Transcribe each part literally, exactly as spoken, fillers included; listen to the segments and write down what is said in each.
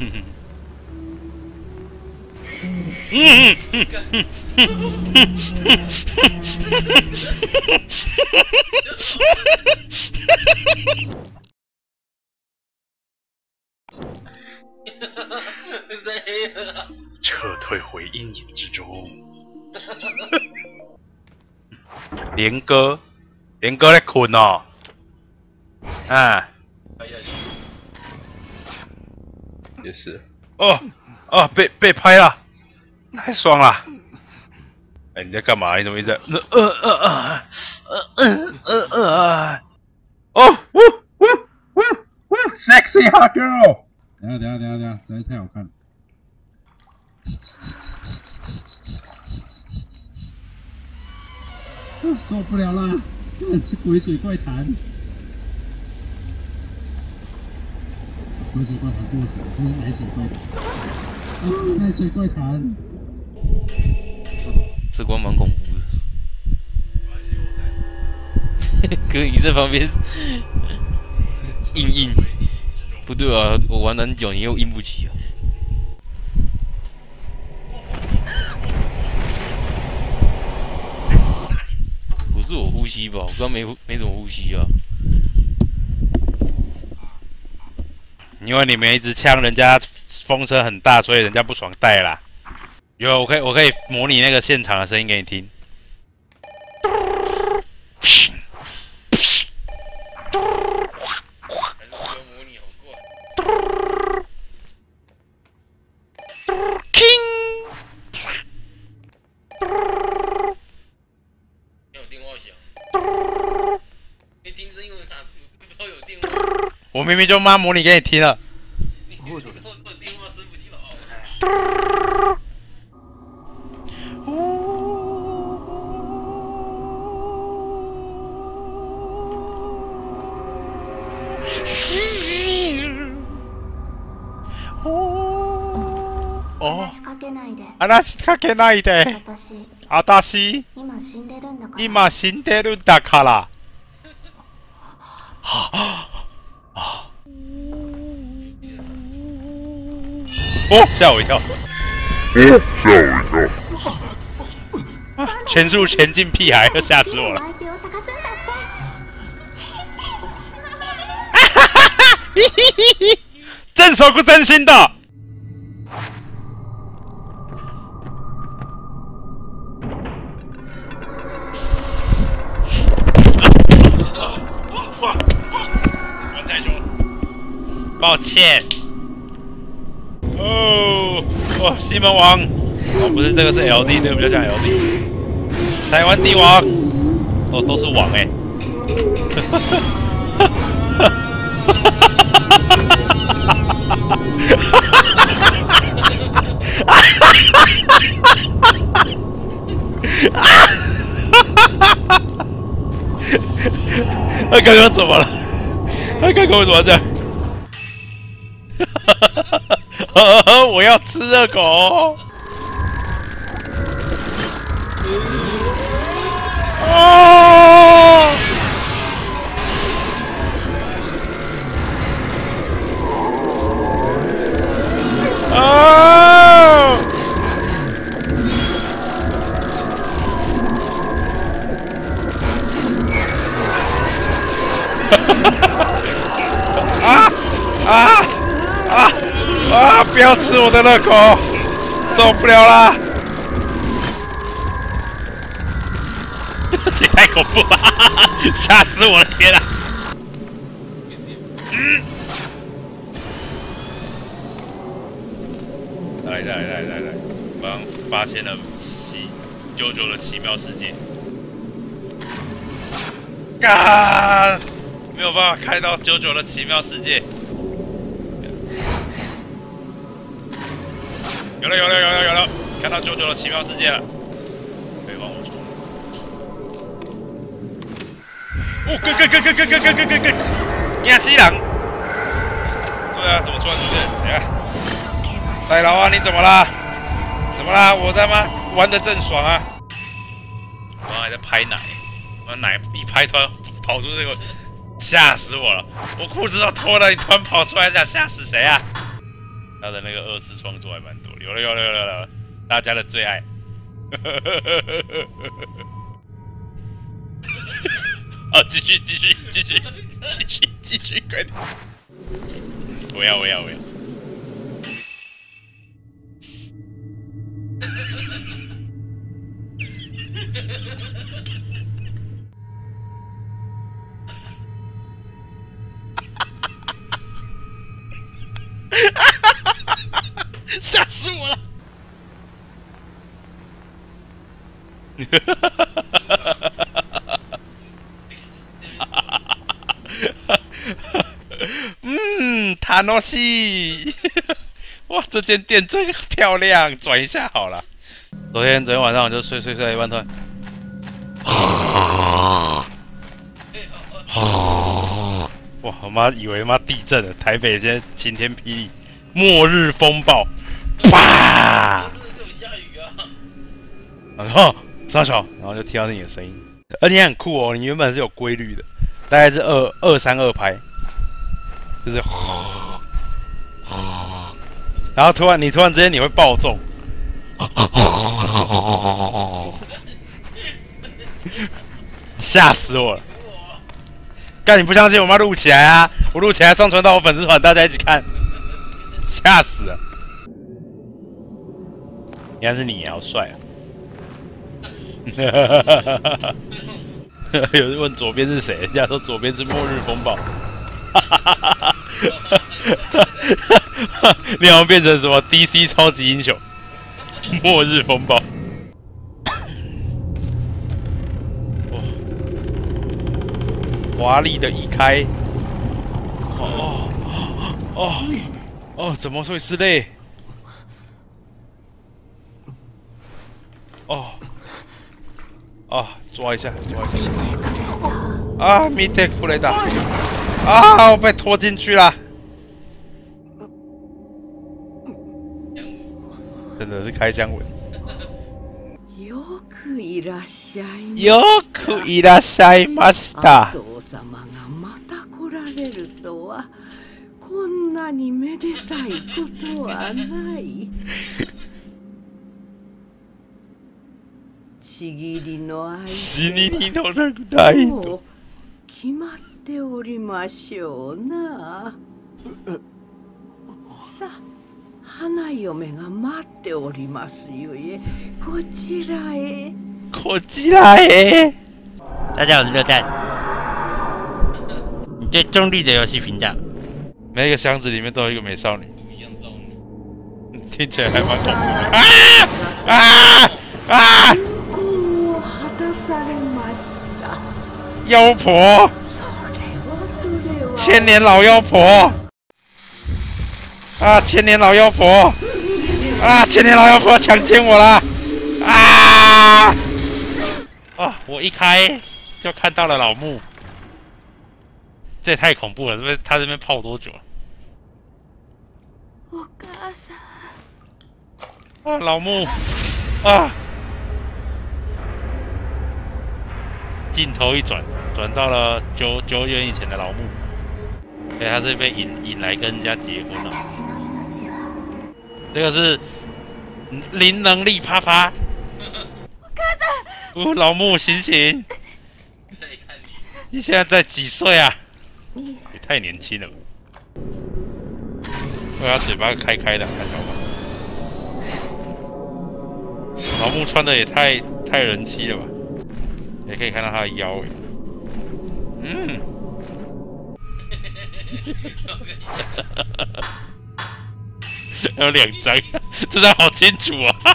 嗯嗯嗯撤退回阴影之中。连哥，连哥在困哦。啊，也是。哦哦，被被拍了，太爽了！哎，你在干嘛？你怎么一直在？呃呃呃呃呃呃呃哦，呜呜呜呜 ，sexy hot girl！ 等下等下等下等下，实在太好看了。受不了啦！干这鬼水怪谈，鬼水怪谈过时了，这是奶水怪谈啊！奶水怪谈， 这这关蛮恐怖的。哥，你在旁边硬硬，不对啊，我玩很久，你又硬不起啊。不是我呼吸吧？我刚没没怎么呼吸啊。 因为你们一直呛人家风声很大，所以人家不爽带啦。有，我可以我可以模拟那个现场的声音给你听。我明明就妈模拟给你听了。哦，話しかけないで。話しかけないで。私、今死んでるんだから。今死んでるんだから。哦，吓我一跳！哦，吓我一跳！啊，全速前进屁孩，吓死我了！哈哈哈哈！嘿嘿嘿嘿，真手不真心的。抱歉。哦，哦，西门王，哦，不是这个是 L D， 这个比较像 L D。台湾帝王，哦，都是王哎。他刚刚怎么了？他刚刚为什么这样？我要吃热狗！哦！哦！啊啊啊！啊！不要吃我的热狗，受不了啦！这太恐怖了，吓死我了！天啊！嗯，来来来来来，我刚发现了奇啾啾的奇妙世界。啊！没有办法开到啾啾的奇妙世界。有了有了有了有了，看到啾啾的奇妙世界了，可以往我冲。哦，跟跟跟跟跟跟跟跟跟跟，惊死人！对啊，怎么突然出现？你看，大佬啊，你怎么啦？怎么啦？我他妈玩得正爽啊！我刚才在拍奶，我奶一拍突然跑出这个，吓死我了！我裤子都脱了，你突然跑出来，想吓死谁啊？ 他的那个二次创作还蛮多，有了有了有了有了，大家的最爱。好，继续继续继续继续继续，快点！我要我要我要！吓死我了！嗯，塔诺西，哇，这间店真漂亮，转一下好了。昨天昨天晚上我就睡睡睡到一半突然，哇，我妈以为妈地震了，台北现在晴天霹雳，末日风暴，啪！然后沙小，然后就听到你的声音，而且很酷哦，你原本是有规律的，大概是二二三二拍，就是，然后突然你突然之间你会爆中，吓死我了！干你不相信我妈录起来啊！我录起来上传到我粉丝团，大家一起看，吓死了！原来是你，好帅啊！有人问左边是谁？人家说左边是末日风暴。你好像变成什么 D C 超级英雄？末日风暴。华丽的移开。哦哦哦！怎么会是泪？哦。啊，抓一下，抓一下！啊，米特库雷达！啊，我被拖进去了！真的是开箱文。 よくいらっしゃい。 よくいらっしゃいました。 麻生様がまた来られるとは、こんなにめでたいことはない。ちぎりの間死ににのなくないと決まっておりましょうな。さあ、花嫁が待っておりますゆえ、こちらへ。 こちらへ。 大家好，我是乐蛋。你对中立的游戏评价？ 每个箱子里面都有一个美少女，听起来还蛮恐怖的。啊啊啊！妖婆，千年老妖婆，啊，千年老妖婆，啊，千年老妖婆强奸我了，啊！啊，我一开就看到了老木，这也太恐怖了！这边他这边泡多久了？ お母さん。 啊，老木，啊！镜头一转，转到了久久远以前的老木，对，他是被引引来跟人家结婚了。这个是零能力啪啪。哦，老木醒醒！你现在在几岁啊？也太年轻了吧！对他嘴巴开开的，看到吗？老木穿的也太太人妻了吧！也可以看到他的腰诶，嗯，还有两张，这张好清楚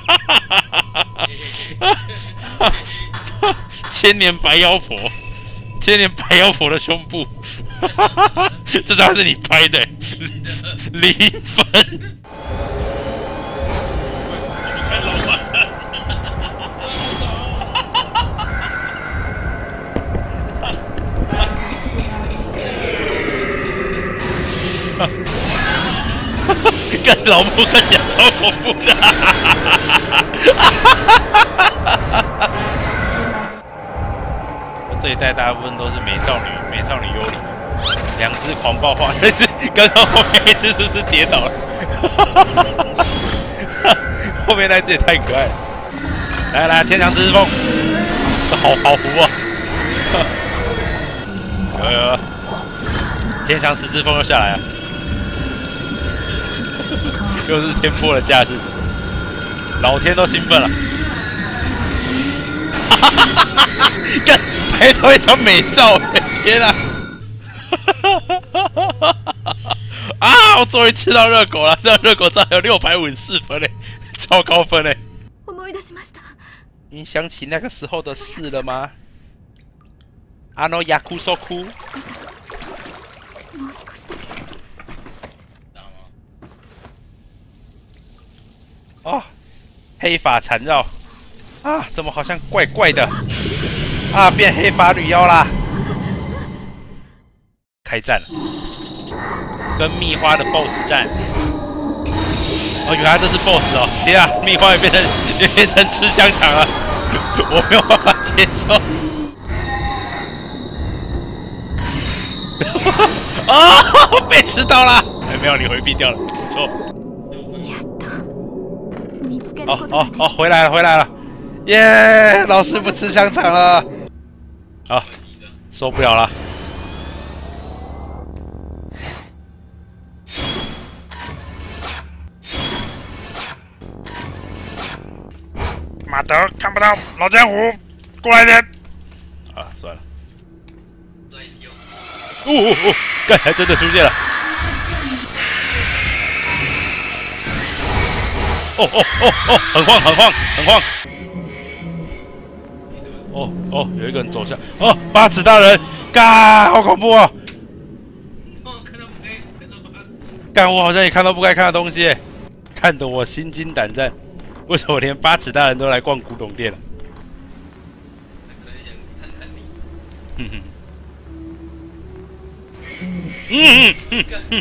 啊！千年白妖婆，千年白妖婆的胸部，这张是你拍的，零分。跟老木看起来超恐怖的，我这一代大部分都是美少女，美少女幽灵，两只狂暴化，那只刚刚后面一只是不是跌倒了？ 后面那只也太可爱了。来来，天翔之风，这好好糊啊！有有有，天翔十之风又下来了，又是天破的架势，老天都兴奋了。哈哈哈哈哈！干，拍到一张美照，天啊！啊！我终于吃到热狗了，这热狗照有六百五十四分嘞，超高分嘞！你想起那个时候的事了吗？あの約束。哦，黑发缠绕啊，怎么好像怪怪的？啊，变黑发女妖啦！开战了。跟蜜花的 B O S S 战，哦，原来这是 B O S S 哦！天啊，蜜花也变成也变成吃香肠了，我没有办法接受。啊，被吃到了！哎，没有，你回避掉了，不错。哦哦哦，回来了，回来了！耶，老师不吃香肠了。啊，受不了了。马德看不到，老江湖，过来一点。啊，算了。哦哦哦，干，还真的出现了。哦哦哦哦，很晃很晃很晃。哦哦，有一个人走下。哦，八尺大人，干，好恐怖哦！干，我好像也看到不该看的东西，看得我心惊胆战。为什么连八尺大人都来逛古董店了？嗯哼，嗯嗯嗯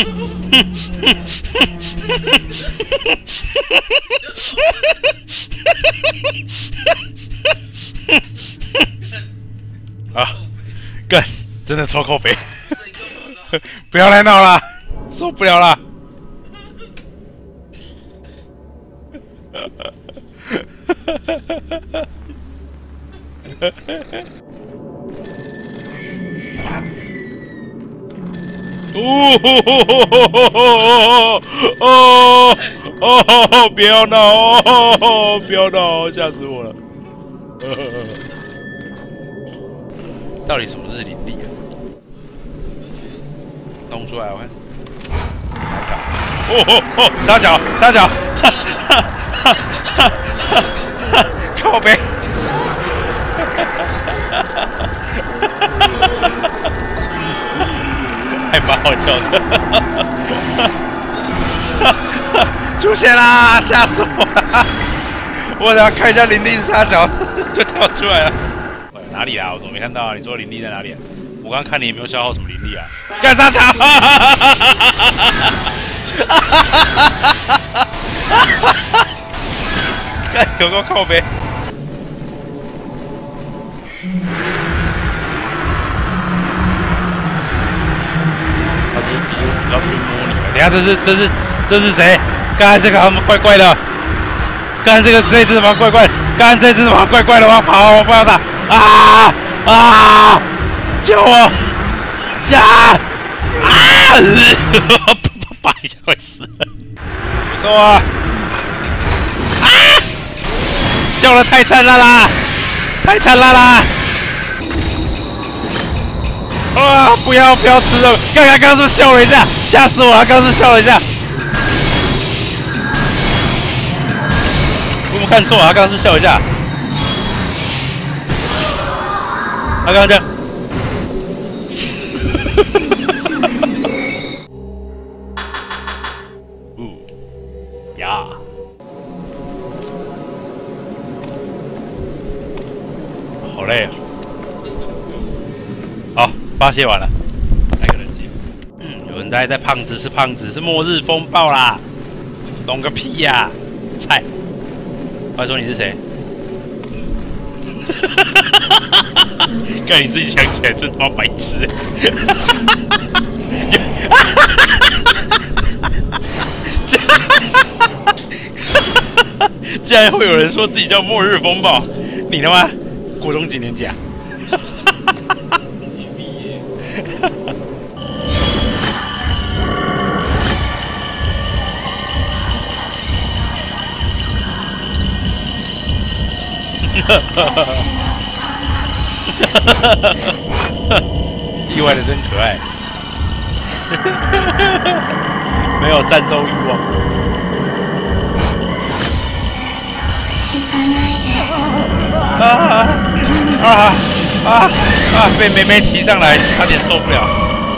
嗯啊，干，真的超靠北！不要来闹了，受不了了！哦吼吼吼哦哦！不要闹哦！不要闹，吓死我了！到底什么是灵力啊？弄出来我看。哦哦哦！插脚，插脚！哈哈哈哈哈！靠北！还蛮好笑的，出现啦！吓死我了！我等下看一下灵力是啥小，就跳出来了。哪里啊？我怎么没看到啊？你说灵力在哪里啊？我刚看你有没有消耗什么灵力啊？干啥桥？干有个靠背。要去摸你，等下这是这是这是谁？刚才这个好像怪怪的，刚才这个这只什么怪怪？刚才这只什么怪怪的？我要跑，我不要打！啊啊！救我！呀！啊！啪一下快死了！别动啊！啊！笑得太灿烂啦！太灿烂啦！啊！不要不要吃肉！刚刚刚是不是笑了一下？吓死我了！刚是笑了一下。我有没有看错啊？他刚刚是笑一下。他刚刚这样。哦呀！好累啊！好，发泄完了，来个冷静。嗯，有人在在胖子是胖子，是末日风暴啦，懂个屁呀、啊！菜，快说你是谁？看你自己想起来，真他妈白痴！ 竟然会有人说自己叫末日风暴，你他妈国中几年级啊？意外的真可爱，没有战斗欲望。啊啊啊啊！被妹妹骑上来，差点受不了。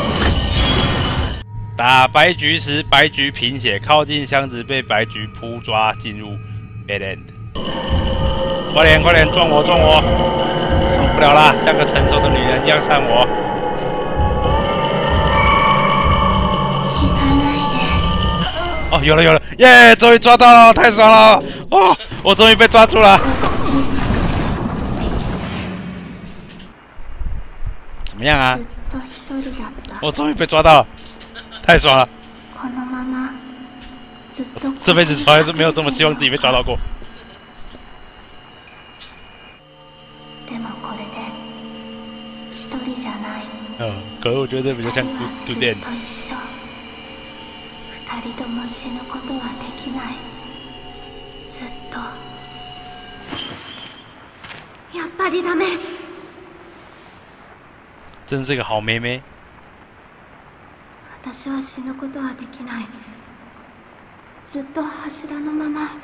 打白菊时，白菊贫血，靠近箱子被白菊扑抓进入 bad end。快点快点撞我撞我！受不了啦，像个成熟的女人一样扇我。哦，有了有了，耶！终于抓到了，太爽了！哦，我终于被抓住了。怎么样啊？我终于被抓到了，太爽了！这辈子从来都没有这么希望自己被抓到过。嗯，可是我觉得这比较像古古典。二人とも死ぬことはできない。ずっと。やっぱりダメ。真是个好妹妹。 私は死ぬことはできない。ずっと柱のまま。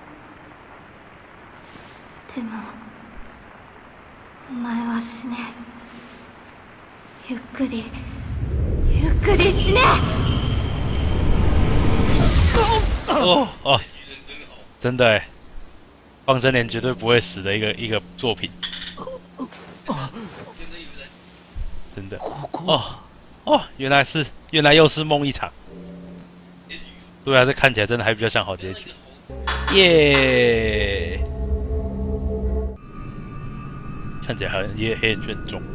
でも、お前は死ね。ゆっくり、ゆっくり死ね。 哦哦，真的哎，放生莲绝对不会死的一个一个作品，真的。哦哦，原来是原来又是梦一场。对啊，这看起来真的还比较像好结局。耶！看起来好像也黑眼圈很重。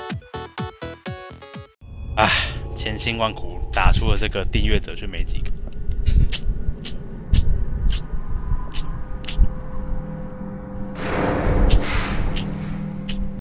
啊，千辛万苦打出了这个订阅者却没几个。